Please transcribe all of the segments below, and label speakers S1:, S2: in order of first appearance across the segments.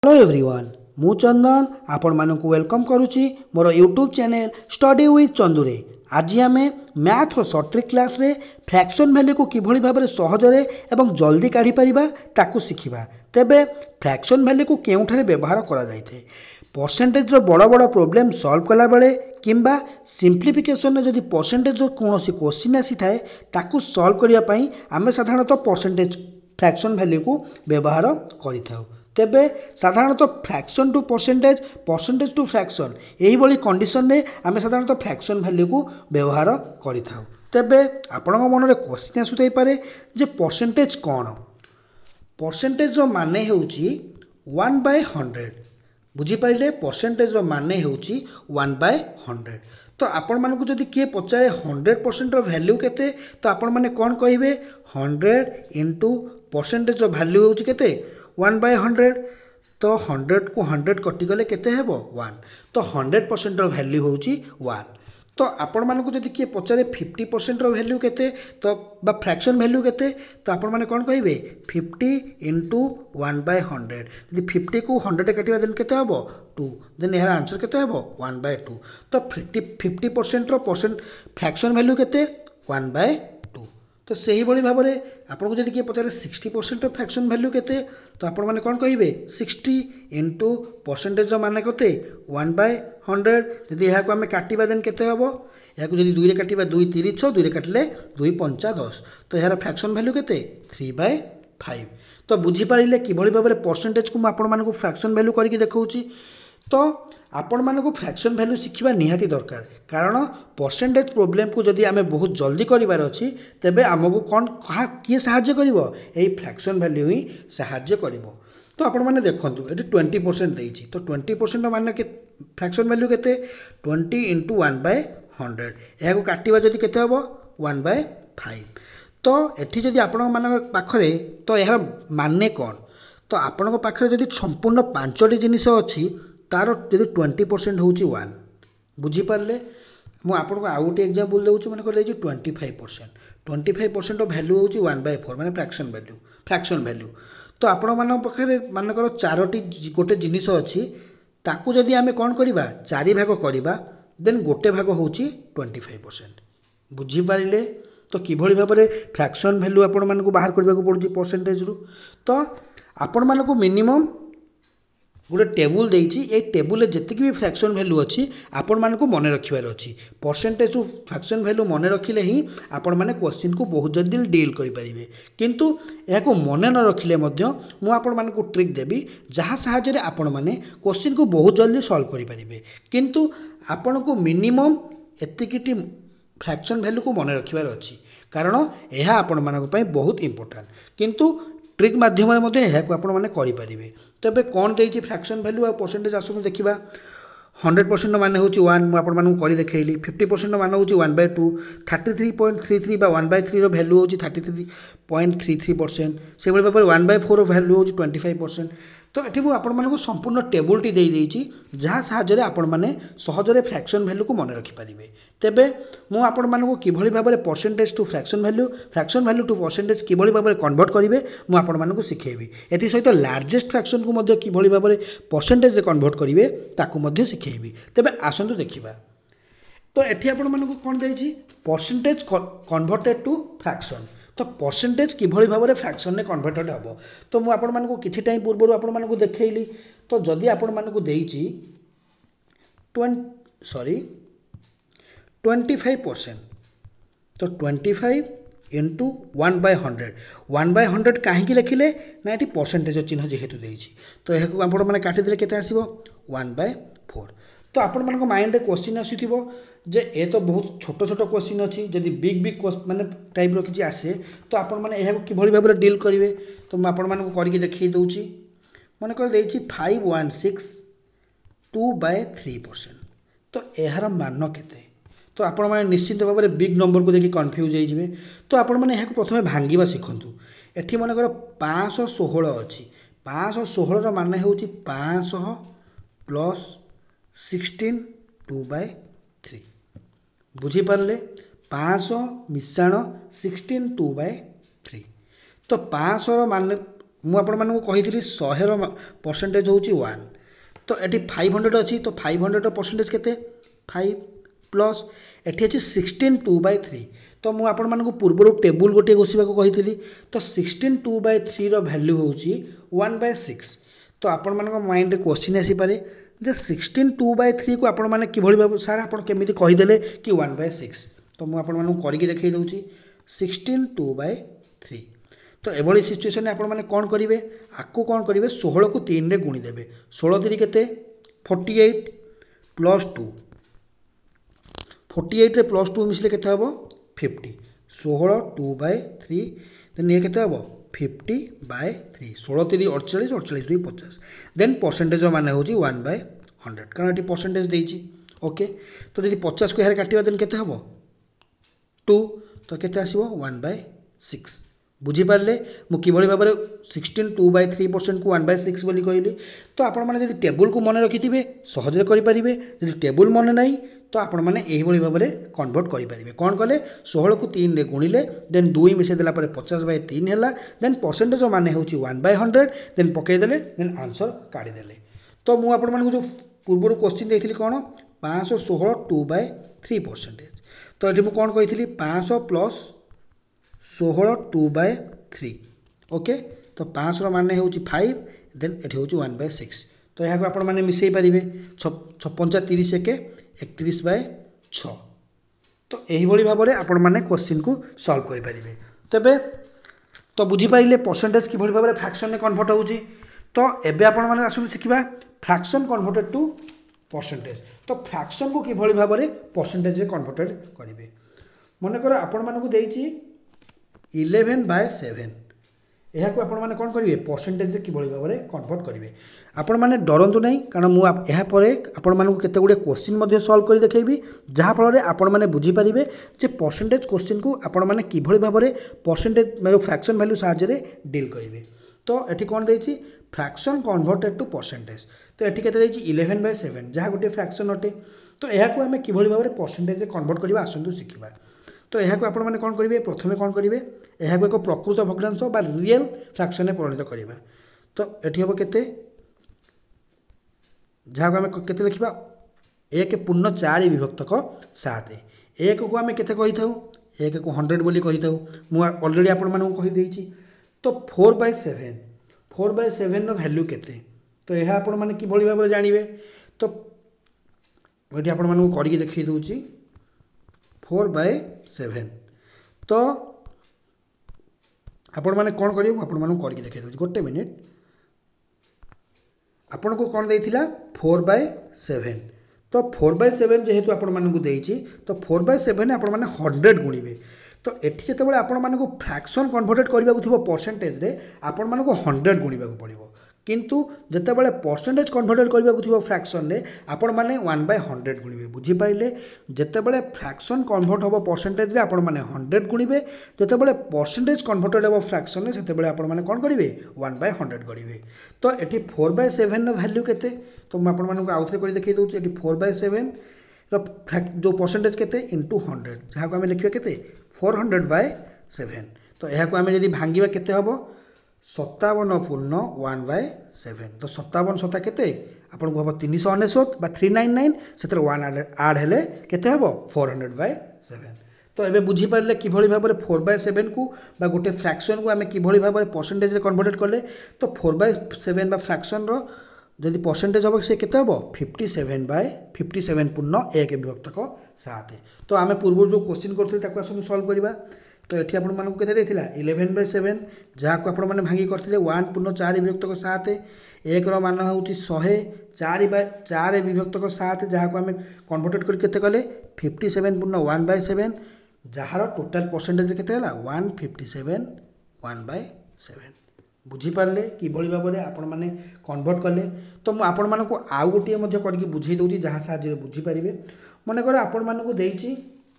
S1: Hello everyone मु चंदन आपण मानक वेलकम करुच्ची मोर यूट्यूब चैनल स्टडी विथ चंदुरे। आज आम मैथ शॉर्ट ट्रिक क्लास रे फ्रैक्शन वैल्यू को किभली भाव में सहजरे एवं जल्दी काढ़ी परिबा ताकू शिखिबा। तेबे फ्रैक्शन वैल्यू को केउठारे व्यवहार करा जायथे परसेंटेज रो बड़ बड़ प्रॉब्लम सॉल्व कला बेले किंबा सिंप्लिफिकेशन जदि परसेंटेज रो कोनोसी क्वेश्चन आसी थाए ताकू सॉल्व करिया पई आमे साधारणतः परसेंटेज फ्रैक्शन वैल्यू को व्यवहार करिथाउ। तेबे साधारणतः fraction to percentage percentage to fraction यही भली कंडीशन रे आमे साधारणतः फ्रैक्शन वैल्यू को व्यवहार करिथाउ। तेबे आपनक मन रे क्वेश्चन आसुथाई पारे जे परसेंटेज कौन। परसेंटेज रो माने हेउची 1/100 बुझी पाइले। परसेंटेज रो माने हेउची 1/100। तो आपण मानक जदि किए पचारे 100% रो वैल्यू केते तो आपण माने कौन कहिबे 100 इंटू परसेंटेज रो वैल्यू हेउची केते 1/100। तो 100 को 100 कटिगले केते हेबो 1। तो 100% रो वैल्यू होउची 1। तो आपण मानक जदि किए पचारे 50% रो वैल्यू केते तो बा फ्रैक्शन वैल्यू केते तो आपण माने कौन कहिबे 50 इंटू 1/100। यदि 50 को 100 काटिबा देन केते हेबो 2। देन यार आंसर केते हेबो 1/2। तो 50% रो परसेंट फ्रैक्शन वैल्यू केते 1/2। तो सही भली भाव में आपको जब किए पचारे 60% फ्रैक्शन वैल्यू केते तो आपण माने कौन कहिबे 60 इंटू परसेंटेज मान केते 1/100। यदि यहाँ आम काटिबा देन केते हेबो या जब 2 रे काटिबा 2 3 6 2 रे काटिले 2 5 10। तो यार फ्रैक्शन वैल्यू केते 3/5। तो बुझी पारिले किभली भाव में परसेंटेज को आपण मानक फ्रैक्शन वैल्यू करके देखौची। तो आपण मानक फ्रैक्शन वैल्यू शिखिबा निहाती दरकार कारण परसेंटेज प्रॉब्लम को जदि आमे बहुत जल्दी करिवार अछि तेबे आमको कौन किए साहाय्य करिवो एई फ्रैक्शन वैल्यू ही साहाय्य करिवो। तो आपण माने देखंतु एटी 20% देइछि तो 20% माने के फ्रैक्शन वैल्यू केते 20 इंटू 1/100 एहा को काटिबा जदि केते हबो 1/5। तो एठी जदि आपण मानक पाखरे तो एहा माने कोन तो आपण पाखरे जदि संपूर्ण 5टी जिनिस अछि तार जदि 20% होउची 1 बुझी पारले। मु आपन को आउ गोटे एग्जांपल देउची माने कर 25%। 25% वैल्यू होउची 1/4 माने फ्रैक्शन वैल्यू। तो आपण मान पाखरे मान कर 4टी गोटे जिनिस अछि ताकू जदि आमे कोन करिबा 4 भाग करिबा देन गोटे भाग होउची 25% बुझी पारिले। तो किभली भाव में फ्रैक्शन वैल्यू आपण मान को बाहर करबा को पड़ुची परसेंटेज रु। तो आपण मान को मिनिमम गोटे टेबुल देइछि ए टेबुल रे जतिक भी फ्रैक्शन वैल्यू अछि आपण मान को मने रखिबार अछि। परसेंटेज टू फ्रैक्शन वैल्यू मने रखिले ही आपण माने क्वेश्चन को बहुत जल्दी डील करि परिबे। किंतु या को मने न रखिले मध्य मु आपण मान को ट्रिक देबी जहाँ साहाय्य रे आपण माने क्वेश्चन को बहुत जल्दी सॉल्व करि परिबे। किंतु आपण को मिनिमम एतिकिटी फ्रैक्शन वैल्यू को मने रखिबार अछि कारण यह आपण मान पई बहुत इंपोर्टेंट। किंतु ट्रिक माध्यम यह आपण मैंने करें। तेरे कौन देती फ्रैक्शन वैल्यू और परसेंटेज आसू देखा 100% मान हूँ 1 मुझे कर देखली 50% मान हूँ 1/2 33.33 बा 1/3 वैल्यू हूँ 33.33% से भाव में 1/4 वैल्यू हूँ 25%। तो ये मुझे संपूर्ण टेबुल टी देदेछि जहाँ साहाय्य आपण मैंने सहजरे फ्रैक्शन वैल्यू को मन रखिपारे। तेबे मुझे किभली भाव में percentage to fraction value to percentage किभली भाव में कन्वर्ट करेंगे मुझे शिखेबी। एथि सहित लार्जेस्ट फ्रैक्शन को मध्य किभली भाव में परसेंटेज कन्वर्ट करेंगे ताकू शिखेबी। तेबे आसंतु देखिबा। तो एठी आपण मानक कोन देछि परसेंटेज कन्वर्टेड टू फ्रैक्शन। तो परसेंटेज किभली भाव में फ्रैक्शन में कन्वर्टेड हम तो मुझे आपण मानक किछि टाइम पूर्व आपण मानक देखैली। तो जदि आपण मानक देछि 25% तो 25 इंटू 1/100 1/100 कहीं लिखिले ना ये परसेंटेज चिन्ह जेहेतु देछि तो यह आपण मैंने काटिदेले केते आसीबो 1/4। तो आपण मानक माइंड रे क्वेश्चन आसीथिबो जे ए तो बहुत छोट छोट क्वेश्चन अच्छी जदि बिग बिग माने टाइप रो किछि आसे तो आपण माने एहा किभली भाव में डील करिवे। तो मैं आपण मानक करके देखै दउची माने कर देछि 516 2/3%। तो एहार मान केते तो आपण माने निश्चित भाव में बिग नंबर को देखि कंफ्यूज हो जाइबे। तो आपण माने एहा प्रथमे भांगिबा सिखंतु। एठी माने कर 516 अछि 516 रो माने होउची 500 प्लस 16 2/3 बुझी पारले 500 मिशाण 16 2/3। तो 500 मान ମୁଁ ଆପଣମାନଙ୍କୁ କହିଥିଲି 100ର परसेंटेज ହେଉଛି 1 तो ये 500 अच्छी तो 500 परसेंटेज केते 5 प्लस एटी अच्छी 16 2/3 तो मुझे आपण मानक पूर्व टेबुल गोटे घोषा कही तो 16 2/3 वैल्यू हूँ 1/6 तो आपण मान माइंड रे क्वेश्चन आसीपे जे 16 2/3 को आपण मैंने किभली भाव सार आप केमी कहीदे कि 1/6 तो मुझे आपण मानक करके देखई दूँ 16 2/3 तो एभली सिचुएशन आपण मैंने कौन करेंगे आपको कौन करेंगे 16 को 3 रे गुणी देवे 16 3 केते 48 प्लस 2 48 रे प्लस 2 मिसले केते हबो 50 16 2/3 देन ये केते हबो 50/3 16 3 48 48 2 50 देन परसेंटेज माने होची 1/100 कारण एटी परसेंटेज देइची ओके तो यदि 50 को यार काटिबा देन केते हबो 2 तो केते आसीबो 1/6 बुझीपारे मुझे भाव में 16 2/3% को 1/6 बोली कहली तो आपण मैंने टेबुल को मन रखि थे सहज करेंगे जब टेबुल मन ना तो आपण मैंने यही भाव में कन्वर्ट करेंगे कौन कले 16 को 3 रे गुणिले देन 2 मिसेदेला 50/3 है देन परसेंटेज माने हूँ 1/100 देन पकईदे देन आंसर काढ़ीदे तो मुझे आपण मानक जो पूर्व क्वेश्चन देती कौन 516 2/3% तो ये मुझे कौन कही 500 प्लस 16 2/3 ओके तो 500 मान हूँ 5 देन ये हूँ 1/6 तो यहाँ को आपण मैंने मिसई पारे 56 30 के 31/6 तो यही भाव में आपण मैंने क्वेश्चन को सॉल्व करेंगे तेबे तो बुझीपारे परसेंटेज किभली भाव में फ्रैक्शन में कन्वर्ट होची तो एबे आपण मैंने आसु शिखा फ्रैक्शन कन्वर्टेड टू परसेंटेज तो फ्रैक्शन को किभली भाव में परसेंटेज कन्वर्टेड करेंगे मनकर आपण मानक देइची 11/7 यह को आपण माने कौन करेंगे परसेंटेज किभली भाव में कन्वर्ट करेंगे आपण माने डरंतु नहीं कारण मुझे आपण मानक केते गुडे क्वेश्चन सॉल्व कर देखैबी जहाँ फल आपण माने बुझी पारिबे जे परसेंटेज क्वेश्चन को आपण माने किभली भाव में परसेंटेज मतलब फ्रैक्शन वैल्यू साहाय्य डील करेंगे तो ये कौन देइची फ्रैक्शन कन्वर्टेड टू परसेंटेज तो ये केते देइची 11/7 जहाँ गोटे फ्रैक्शन अटे तो यह को आम किभली भाव में परसेंटेज कन्वर्ट करवा आसतु शिखा तो यह को आपण कौन करेंगे प्रथम कौन करेंगे यह को एक प्रकृत भग्नांश बा रियल फ्रैक्शन में परिणत करवा तो ये हम के जहाँ को आम के लिखा 1/4 विभक्तक 7 एक को आम के कही 1 को 100 बोली कही मुझे अलरेडी आपदेची तो 4/7 वैल्यू केते तो यह आपण मैंने किभली भाव में जानवे तो ये आपको करके देखी दूची 4/7 तो आपण मैंने कौन करेंगे आपण करके देखी दूसरी गोटे मिनिट आपण को कौन देइथिला 4/7 तो 4/7 जेहेतु आपण मानकु देइछि तो 4/7 आपण माने 100 गुणिबे तो एठी जेतेबेले आपण मानकु फ्रैक्शन कन्वर्टेड करबाकु थिबो परसेंटेज रे आपण मानकु 100 गुणिबाकु पड़िबो किंतु जेतेबेले परसेंटेज कन्वर्टेड करबाकु थिबो फ्रैक्शन रे आपण माने 1/100 गुणिबे बुझी पाइले जेतेबेले फ्रैक्शन कन्वर्ट होबो परसेंटेज रे आपण माने 100 गुणिबे जेतेबेले परसेंटेज कन्वर्टेड होबो फ्रैक्शन रे सेतेबेले आपण माने कोन करिवे 1/100 करिवे तो एठी 4/7 नो वैल्यू केते तो मैं आपण मानकु आउथरे करि देखै दोछि एठी 4/7 रो जो परसेंटेज केते इनटू 100 जहाँ को आम लिखा के 400/7 तो यह को आम जब भांगा केते हम 57 पूर्ण 1/7 तो 57 7 केते आपन को हम 399 बा 399 से 1 आड हेले केते हम 400/7 तो एबे बुझी पारे किभली भाव में 4/7 को बा गोटे फ्रैक्शन को आम किभली भाव में परसेंटेज रे कन्वर्टेड कले तो 4/7 बा फ्रैक्शन रो जदि परसेंटेज हम से केते हम 57/57 पूर्ण 1 विभक्तक 7 तो आम पूर्व जो क्वेश्चन करते सॉल्व करवा तो ये आपण मानक केते देथिला 11/7 जहाँ को आपण माने भांगी करथिले 1 पूर्ण 4 विभक्तक 7 1 रो मान होउची 100 4/4 विभक्तक 7 जहाँ को आम कन्वर्टेड कर केते कले 57 पूर्ण 1/7 जहाँ टोटाल परसेंटेज केते हला 157 1/7 बुझीपारे किभली भाव में आपण मैंने कन्वर्ट कले तो मुझे आपण मानक आउ गोटे करके बुझे दूसरी जहाँ साहाଯ୍य बुझीपारे मनकर आपण मानक देइछि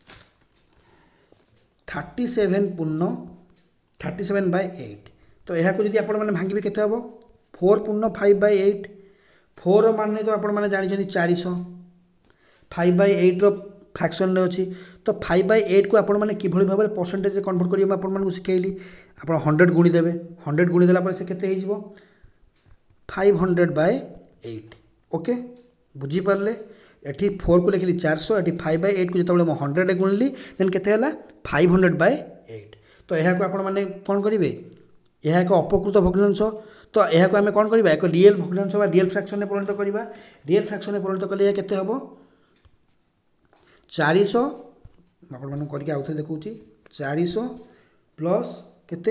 S1: 37 पूर्ण 37/8 तो यह को जब आपण मैंने भांगे केते हम 4 पूर्ण 5/8 4 मान तो आपण मैंने जानी 400 5/8 रो फ्रैक्शन रे अच्छी तो 5/8 को आपण मैंने किभली भाव में परसेंटेज कन्वर्ट करिए आपण मानकु सिखेइली आपण 100 गुणी देबे 100 गुणी देला पर से केते हे जिवो 500/8 ओके बुझी पारले एठी 4 को लिखली 400 एठी 5/8 को जतबले म 100 गुणली देन केते हला 500/8 तो यह को आपण माने कोन करिवे यह एक अपकृत भग्नांश तो यह को आम कौन करवा एक रियल भग्नांश बा रियल फ्रैक्शन में परिणत करवा रियल फ्रैक्शन में परिणत कले केते हबो 400 आपण मानू करके आउथे देखौची 400 प्लस केते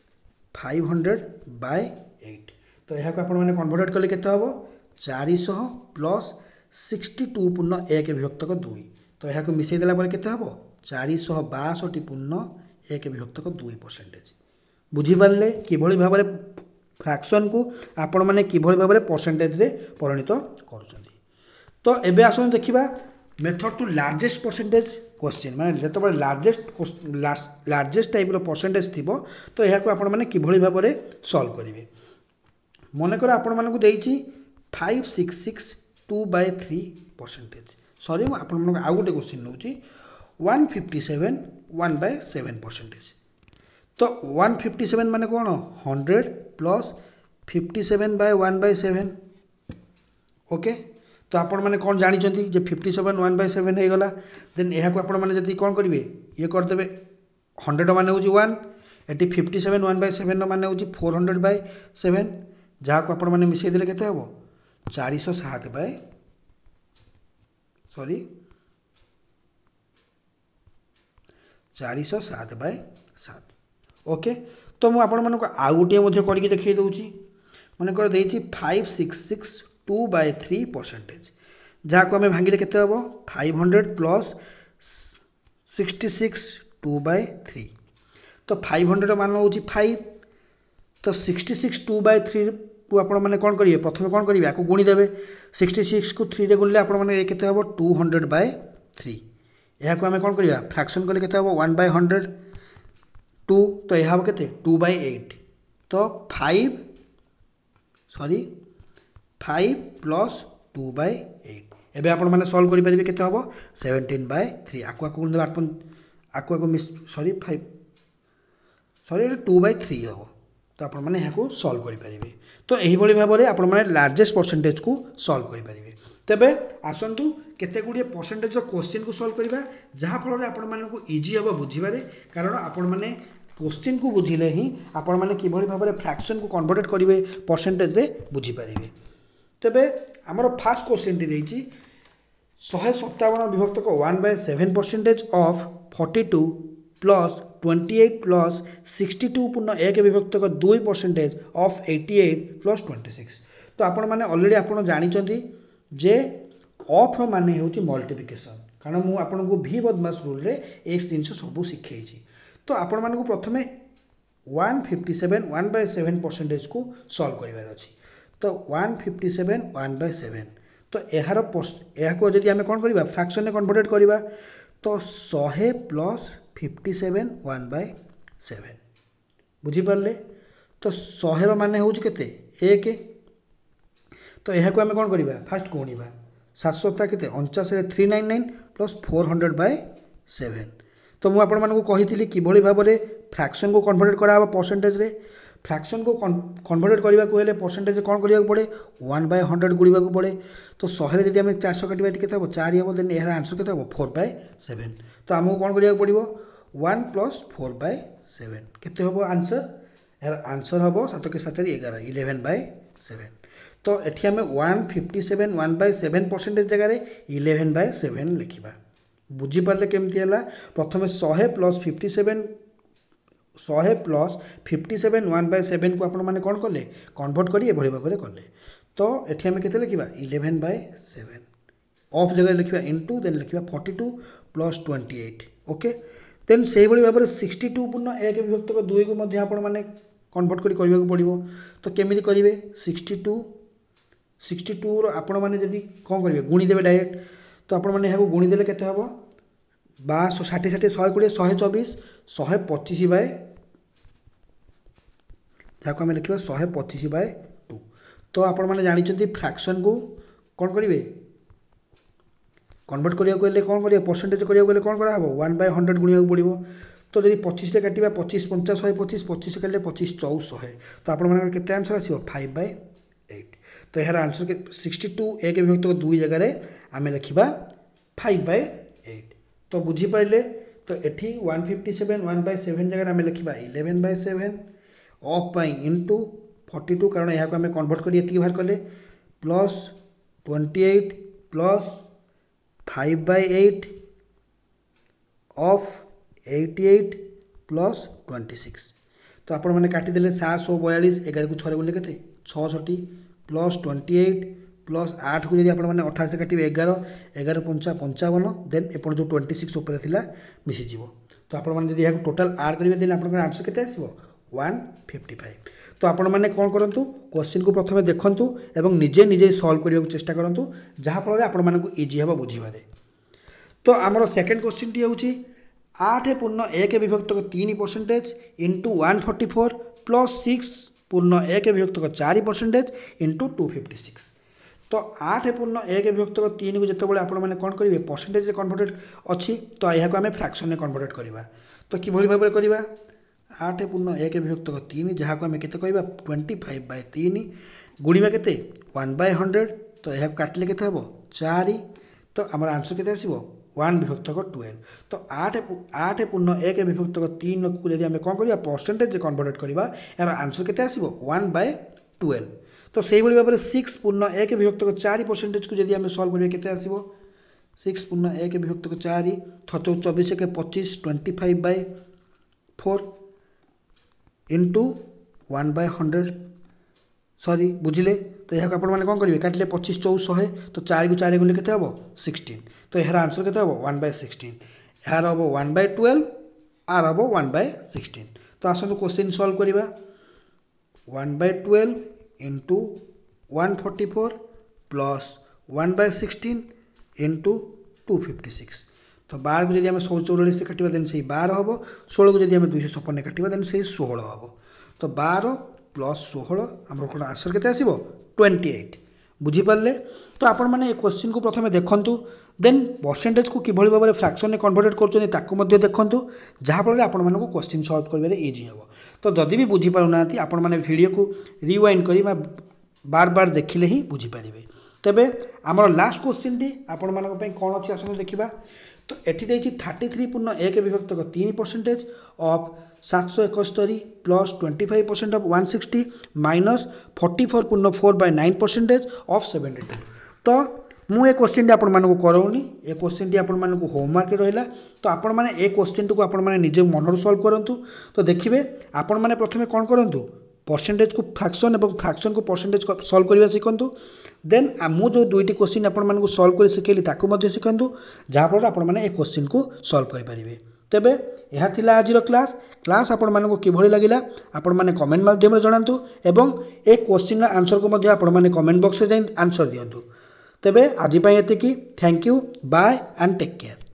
S1: 500/8 तो यह को आपण माने कन्वर्ट कले केते हबो 400 प्लस 62 पूर्ण 1 विभक्त 2 तो यह को मिसई देला पर केते हबो 462 पूर्ण 1 विभक्त 2% बुझी पारले किभली भाबरे फ्रैक्शन को आपण माने किभली भाबरे परसेंटेज रे परिणत करूछंती तो एबे आसन देखिबा method to largest percentage question माने जतबे लार्जेस्ट टाइप रो परसेंटेज थिबो तो यह को आपण माने किभली भाबरे सॉल्व करिवे मने कर आपण माने को देइछि 5662/3% सॉरी आपण माने आ गुटे क्वेश्चन नउछि 157 1/7% तो 157 माने कौन 100 प्लस 57/1/7 ओके तो आपण माने कौन जानी जे 57 1/7 हो गला देन यह को आपण माने जति कौन करिवे ये कर देबे 100 माने होची 1 एटी 57 1/7 माने होची 400/7 जहा को आपण माने मिसई देले केते हबो 407 बाय सॉरी 407/7 ओके तो मु आपण मानको आ गुटे मध्ये करके देखै दउची माने कर देइची 5662/3% जहा को हमें भांगिले केते हबो 500 प्लस 66 2/3 तो 500 मान होची 5 तो 66 2/3 को आपण माने कोन करिवे प्रथमे कोन करिवे आको गुणी देबे 66 को 3 रे गुणले आपण माने केते हबो 200/3 यह को हमें कोन करिवा फ्रैक्शन कले केते हबो 1/100 2 तो यह हम केते 2/8 तो 5 प्लस 2/8 एबे आपण माने सॉल्व करि परिबे केते हबो 17/3 आको गुण देबा आको मिस सॉरी 5 सॉरी 2/3 हबो तो आपण माने याको सॉल्व करि परिबे तो एही बळी भाबरे आपण माने लार्जेस्ट परसेंटेज को सॉल्व करि परिबे तेबे आसंतु केते गुडी परसेंटेज क्वेश्चन को सॉल्व करिबा जहा फल रे आपण माने को इजी हबो बुझिबारे कारण आपण माने क्वेश्चन को बुझिले ही आपण माने किभली भाबरे फ्रैक्शन को कन्वर्ट करिवे परसेंटेज रे बुझि परिबे तेबे हमर फर्स्ट क्वेश्चन टी देछि 157 विभक्त को 1/7% ऑफ 42 प्लस 28 प्लस 62 पूर्ण 1 विभक्त को 2% ऑफ 88 प्लस 26 तो आपण माने ऑलरेडी आपण जानि चंती जे ऑफ रो माने होची मल्टीप्लिकेशन कारण मु आपण को भी बदमाश रूल रे एक जिंस सब सिखेछि तो आपण माने को प्रथमे 157 1/7% को सॉल्व करिवार अछि तो 157 1/7 तो एहार को जदि हमें कोन करिबा फ्रैक्शन ने कन्वर्ट करिबा तो 100 प्लस 57 1/7 बुझी पारले तो 100 माने होची केते 1 तो यह को हमें कौन करिबा फास्ट गुणिबा 700 केते 49 रे 399 प्लस 400/7 तो मु आपण मानको कहिथिली किभली भाबरे फ्रैक्शन को कन्वर्ट करा परसेंटेज रे फ्रैक्शन को कन्वर्ट करबा को हेले परसेंटेज कोन करिया पड़े 1/100 गुणिबा को पड़े तो 100 रे जदि हम 400 काटिबा केते हो 4 हो देन एहर आंसर केते हो 4/7 तो हमको कोन करिया पड़िबो 1 प्लस 4/7 केते हो आंसर एहर आंसर हो 7 के 7 11 11/7 तो एठी हमें 157 1/7% जगह रे 11/7 लिखिबा बुझी पारले केमती हला प्रथमे 100 प्लस 57 100 प्लस 57 1/7 को आपण माने कोन करले कन्वर्ट करी एभली भाबरे करले तो एठी हमें केते लिखिबा 11/7 ऑफ जगह लिखिबा इनटू देन लिखिबा 42 प्लस 28 ओके देन सेही भली भाबरे 62 पूर्ण 1 विभक्त को 2 को मध्ये आपण माने कन्वर्ट करी करबा को पड़िबो तो केमिति करिवे 62 रो आपण माने जदी कोन करिवे गुणी देबे डायरेक्ट तो आपण माने हेबो गुणी देले केते हबो 62 60 60 120 124 125 बाय जाको हमें लिखिबा 125/2 तो आपण माने जानि छथि फ्रैक्शन को कोन करिवे कन्वर्ट करने कौन करिए परसेंटेज करने कौन करा 1/100 गुणिया पड़ो। तो जब 25 से काटिबा 25 50 125 25 काटिले 25 400 तो आपण मानकर केते आंसर आसीबो 5/8। तो यार आंसर के 62 एक विभक्त 2 जगह रे आमे लिखिबा 5/8। तो बुझी पाइले तो एठी 157 1/7 जगह आमे लिखिबा 11/7 ऑफ बाय इनटू 42 कारण यहाँ को आमे कन्वर्ट करी एति बाहर कले प्लस 28 प्लस 5/8 ऑफ 88 प्लस 26। तो आपण मैंने काटिदेले 742 11 को 6 बोले के 66 प्लस 28 प्लस 8 को जब आपने 28 से काटे 11 11 5 55 देन एपट जो 26 उपर थिला मिसीज। तो आपण मैंने यह टोटाल आड करेंगे देन आप आंसर के 155। तो आपण मैंने कौन करूँ क्वेश्चन को प्रथम देखूँ और निजे निजे सल्व करने को चेष्टा करूँ जहाँफल आपण मानक इजी हे बुझे। तो आमर सेकेंड क्वेश्चन टी हूँ 8.1 विभक्त 3% इंटू 144 प्लस 6.1 विभक्त 4% इंटू 256। तो 8.1 विभक्त 3 को जितेबाला आपने कौन करेंगे परसेंटेज कन्वर्टेड अच्छी तो यह आम फ्रैक्शन में कन्वर्ट करवा। तो किभली भाव करवा 8.1 विभक्त 3 जहाँ को आम के 25/3 गुणिबा के 1/100 तो यह काटिले के 4 तो आम आंसर के 1 विभक्त 12। तो 8.1 विभक्त 3 को यदि आम कौन करवा परसेंटेज कन्वर्ट करवा यार आंसर के 1/12। तो से भाव में 6.1 विभक्त 4% को जब आम सल्व करेंगे केते आसीबो 6.1 विभक्त 4 24 के 25 25/4 इंटू 1/100 सॉरी बुझिले। तो यह आप कौन करेंगे काटिले 25 400 तो 4 को 4 गुणे के 16 तो यार आंसर के 1/16 यार हम 1/12 आर हम 1/16। तो आसतु क्वेश्चन सल्व करवा 1/12 इंटू 144 प्लस 1/16 इंटू 256। तो 12 को जब आम 144 से काटा देन से 12 हम 16 को जब आम 256 काटा देन से 16 हम। तो 12 प्लस 16 आम कौन आंसर के 28 बुझीपारे। तो आपण मैंने क्वेश्चन को प्रथम देखूँ देन परसेंटेज को किभली भाव में फ्रैक्शन में कन्वर्ट कर देखूँ जहाँफल आपण मानक क्वेश्चन सल्व कर इजी हे। तो जदि भी बुझीपारूना आपण मैंने वीडियो को रिवाइंड कर बार बार देखिले ही बुझीपारे। तेबे आमर लास्ट क्वेश्चन टी आपण मानक कौन अच्छी आसतु देखा। तो एटी 33.1 विभक्त 3% of 771 plus 25% of 160 minus 44.4/9% of 72। तो मुझे क्वेश्चन टी आपण मानक कराऊनी ए क्वेश्चन टी आपण मानक होमवर्क रहा। तो आपण मैंने ए क्वेश्चन को आपण मैंने निजे मन सल्व करूँ। तो देखिए आपण मैंने प्रथम कौन करूँ परसेंटेज को फ्रैक्शन और फ्रैक्शन को परसेंटेज सल्व करवा शिखु। देन मु जो दुईटी क्वेश्चन आपण सल्व कर शिखेली ताकू शिखु जहाँफल आपण मैंने ए क्वेश्चन को सल्व करेंगे। तेबे यह थिला आज क्लास आपण मानक किभली लगिला आपण माने कमेंट माध्यम जणातु एवं ए क्वेश्चन आंसर को मध्य आपण माने कमेंट बॉक्स रे आंसर दियंतु। तेबे आज एतिकी thank you bye and take care.